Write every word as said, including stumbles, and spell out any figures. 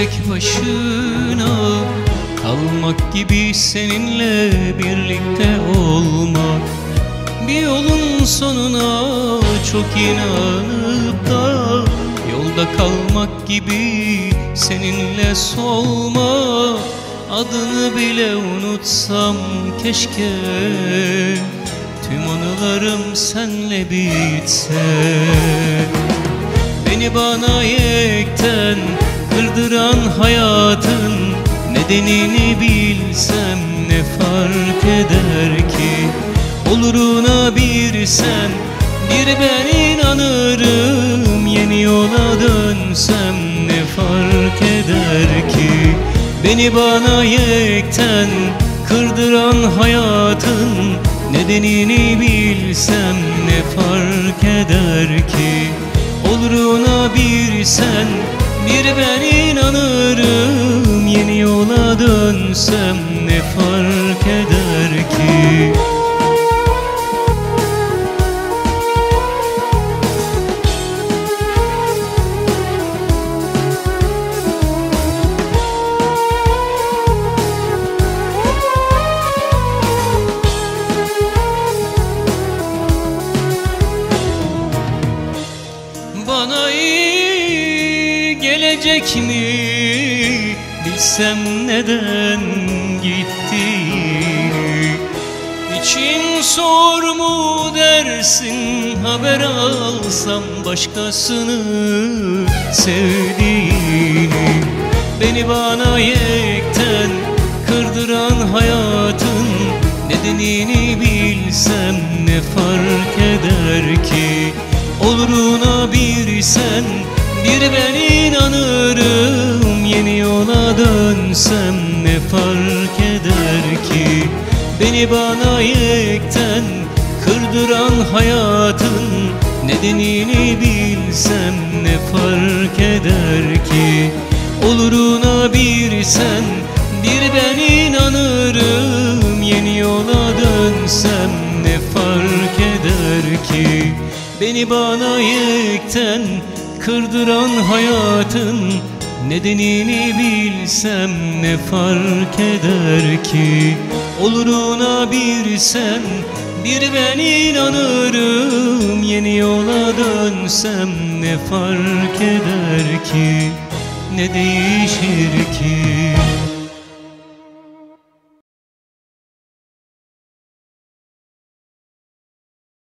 tek başına kalmak gibi seninle birlikte olmak. Bir yolun sonuna çok inanıp da yolda kalmak gibi seninle solmak. Adını bile unutsam keşke, tüm anılarım senle bitse. Beni bana yekten kırdıran hayatın nedenini bilsem ne fark eder ki? Oluruna bir sen, bir ben inanırım. Yeni yola dönsem ne fark eder ki? Beni bana yekten kırdıran hayatın nedenini bilsem ne fark eder ki? Oluruna bir sen, bir ben inanırım. Yeni yola dönsem ne fark eder ki? Bana iyi gelecek mi bilsem neden gittiğini. İçin sor mu dersin, haber alsam başkasını sevdiğini. Beni bana yekten kırdıran hayatın nedenini bilsem ne fark eder ki? Oluruna bir sen, bir ben inanırım. Yeni yola dönsem ne fark eder ki? Beni bana yekten kırdıran hayatın nedenini bilsem ne fark eder ki? Oluruna bir sen, bir ben inanırım. Yeni yola dönsem ne fark eder ki? Beni bana yekten kırdıran hayatın nedenini bilsem ne fark eder ki? Oluruna bir sen, bir ben inanırım. Yeni yola dönsem ne fark eder ki? Ne değişir ki?